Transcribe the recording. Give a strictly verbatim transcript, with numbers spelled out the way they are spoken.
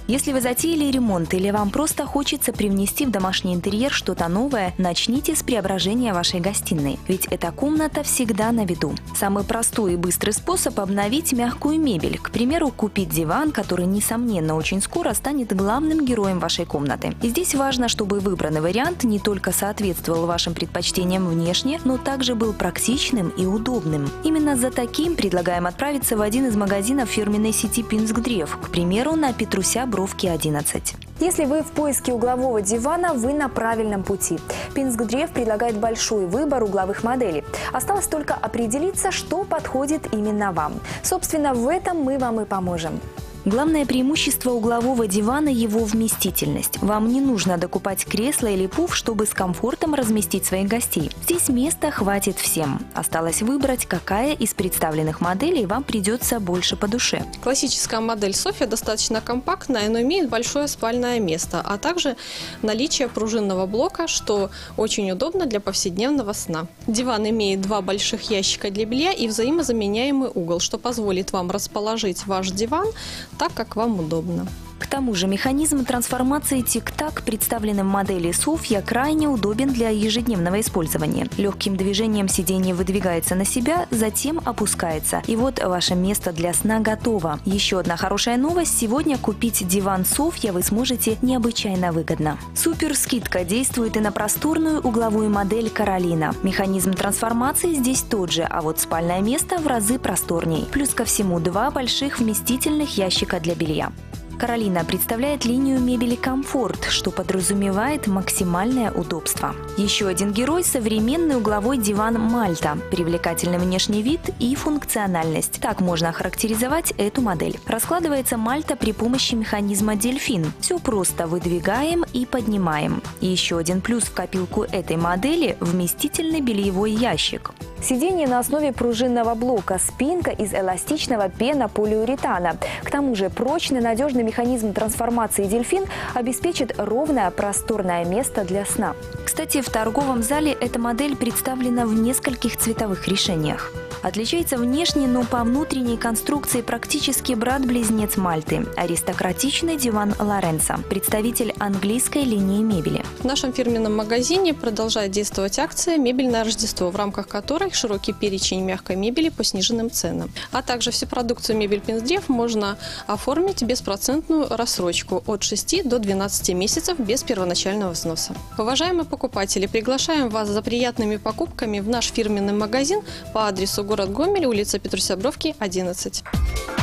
Если вы затеяли ремонт или вам просто хочется привнести в домашний интерьер что-то новое, начните с преображения вашей гостиной, ведь эта комната всегда на виду. Самый простой и быстрый способ обновить мягкую мебель. К примеру, купить диван, который, несомненно, очень скоро станет главным героем вашей комнаты. И здесь важно, чтобы выбранный вариант не только соответствовал вашим предпочтениям внешне, но также был практичным и удобным. Именно за таким предлагаем отправиться в один из магазинов фирменной сети «Пинск-Древ», к примеру, на Петруся Бровки одиннадцать. Если вы в поиске углового дивана, вы на правильном пути. «Пинск-Древ» предлагает большой выбор угловых моделей. Осталось только определиться, что подходит именно вам. Собственно, в этом мы вам и поможем. Главное преимущество углового дивана – его вместительность. Вам не нужно докупать кресло или пуф, чтобы с комфортом разместить своих гостей. Здесь места хватит всем. Осталось выбрать, какая из представленных моделей вам придется больше по душе. Классическая модель Софья достаточно компактная, но имеет большое спальное место, а также наличие пружинного блока, что очень удобно для повседневного сна. Диван имеет два больших ящика для белья и взаимозаменяемый угол, что позволит вам расположить ваш диван так, как вам удобно. К тому же механизм трансформации тик-так, представленный в модели Софья, крайне удобен для ежедневного использования. Легким движением сиденье выдвигается на себя, затем опускается. И вот ваше место для сна готово. Еще одна хорошая новость. Сегодня купить диван Софья вы сможете необычайно выгодно. Супер скидка действует и на просторную угловую модель Каролина. Механизм трансформации здесь тот же, а вот спальное место в разы просторней. Плюс ко всему два больших вместительных ящика для белья. Каролина представляет линию мебели «Комфорт», что подразумевает максимальное удобство. Еще один герой – современный угловой диван «Мальта». Привлекательный внешний вид и функциональность. Так можно охарактеризовать эту модель. Раскладывается «Мальта» при помощи механизма «Дельфин». Все просто – выдвигаем и поднимаем. И еще один плюс в копилку этой модели – вместительный бельевой ящик. Сиденье на основе пружинного блока, спинка из эластичного пенополиуретана. К тому же прочный надежный механизм трансформации «Дельфин» обеспечит ровное просторное место для сна. Кстати, в торговом зале эта модель представлена в нескольких цветовых решениях. Отличается внешне, но по внутренней конструкции практически брат-близнец Мальты – аристократичный диван Лоренцо, представитель английской линии мебели. В нашем фирменном магазине продолжает действовать акция «Мебель на Рождество», в рамках которой широкий перечень мягкой мебели по сниженным ценам. А также всю продукцию «Мебель Пинск-Древ» можно оформить беспроцентную рассрочку от шести до двенадцати месяцев без первоначального взноса. Уважаемые покупатели, приглашаем вас за приятными покупками в наш фирменный магазин по адресу город Гомель, улица Петруся Бровки, одиннадцать.